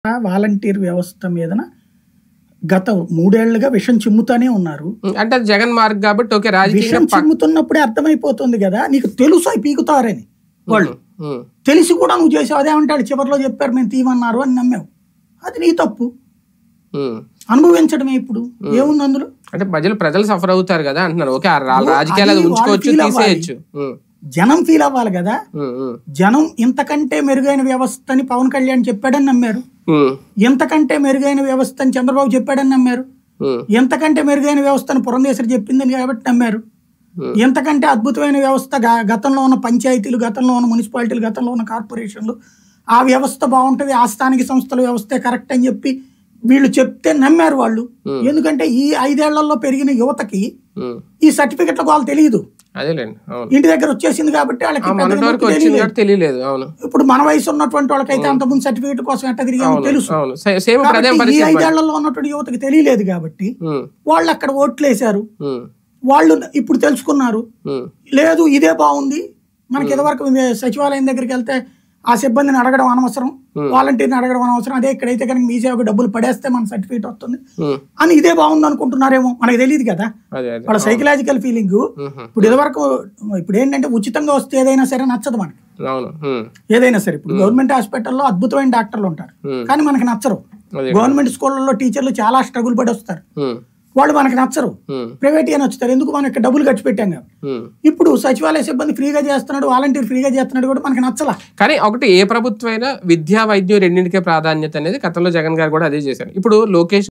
Volunteer వ్యవస్థ మీదన గత 3 ఏళ్లుగా విషం చిమ్ముతానే ఉన్నారు. అంటే అది జగన్ మార్క్ కాబట్టి ఓకే విషం రాజకీయంగా చిమ్ముతున్నప్పుడే అర్థమైపోతుంది కదా, నీకు తెలుసు అవి పీకుతారని. వాళ్ళు తెలిసి కూడా నువ్వు చేసావు. అదేమంటాడు చివరిలో చెప్పారు మేము తీయమన్నారు అని నమ్మావు. అది నీ తప్పు, అనుభవించడమే. ఇప్పుడు ఏముంది అందులో? అంటే ప్రజలు సఫర్ అవుతారు కదా అంటున్నారు. ఓకే రాజకీయాలు అది ఉంచుకోవచ్చు, వాళ్ళు feel తీసేయచ్చు. జనం ఫీల్ అవ్వాలి కదా. జనం ఇంతకంటే మెరుగైన వ్యవస్థని పవన్ కళ్యాణ్ చెప్పాడని నమ్మారు, ఎంతకంటే మెరుగైన వ్యవస్థని చంద్రబాబు చెప్పాడని నమ్మారు, ఎంతకంటే మెరుగైన వ్యవస్థను పురంధేశ్వరి చెప్పిందని కాబట్టి నమ్మారు, ఎంతకంటే అద్భుతమైన వ్యవస్థ గతంలో ఉన్న పంచాయతీలు, గతంలో ఉన్న మున్సిపాలిటీలు, గతంలో ఉన్న కార్పొరేషన్లు, ఆ వ్యవస్థ బాగుంటుంది, ఆ స్థానిక సంస్థల వ్యవస్థే కరెక్ట్ అని చెప్పి వీళ్ళు చెప్తే నమ్మారు వాళ్ళు. ఎందుకంటే ఈ 5 ఏళ్లలో పెరిగిన యువతకి ఈ సర్టిఫికెట్ల వాళ్ళు తెలియదు, ఇంటి దగ్గర వచ్చేసింది కాబట్టి వాళ్ళకి తెలియలేదు. ఇప్పుడు మన వయసు ఉన్నటువంటి వాళ్ళకైతే అంతకుముందు సర్టిఫికెట్ కోసం ఎట్లా తిరిగామో తెలుసు. ఈ 5 ఏళ్లలో ఉన్నటువంటి యువతకి తెలియలేదు కాబట్టి వాళ్ళు అక్కడ ఓట్లు వేశారు. వాళ్ళు ఇప్పుడు తెలుసుకున్నారు, లేదు ఇదే బాగుంది, మనకి ఇదివరకు సచివాలయం దగ్గరికి వెళ్తే ఆ సిబ్బందిని అడగడం అనవసరం, వాలంటీర్ని అడగడం అనవసరం, అదే ఇక్కడైతే కనుక మీ సేవకు డబ్బులు పడేస్తే మన సర్టిఫికేట్ వస్తుంది అని ఇదే బాగుంది అనుకుంటున్నారేమో, మనకి తెలియదు కదా. వాళ్ళ సైకలాజికల్ ఫీలింగ్. ఇప్పుడు ఇదివరకు ఇప్పుడు ఏంటంటే ఉచితంగా వస్తే ఏదైనా సరే నచ్చదు మనకి, ఏదైనా సరే. ఇప్పుడు గవర్నమెంట్ హాస్పిటల్లో అద్భుతమైన డాక్టర్లు ఉంటారు కానీ మనకి నచ్చరు. గవర్నమెంట్ స్కూళ్ళలో టీచర్లు చాలా స్ట్రగుల్ పడి వస్తారు, వాళ్ళు మనకి నచ్చరు. ప్రైవేట్ అని వచ్చుతారు, ఎందుకు మనం ఇక్కడ డబ్బులు ఖర్చు పెట్టాం కదా. ఇప్పుడు సచివాలయ సిబ్బంది ఫ్రీగా చేస్తున్నాడు, వాలంటీర్ ఫ్రీగా చేస్తున్నాడు కూడా మనకి నచ్చలా. కానీ ఒకటి ఏ ప్రభుత్వం అయినా విద్యా వైద్యం రెండింటికే ప్రాధాన్యత అనేది గతంలో జగన్ గారు కూడా అదే చేశారు. ఇప్పుడు లోకేష్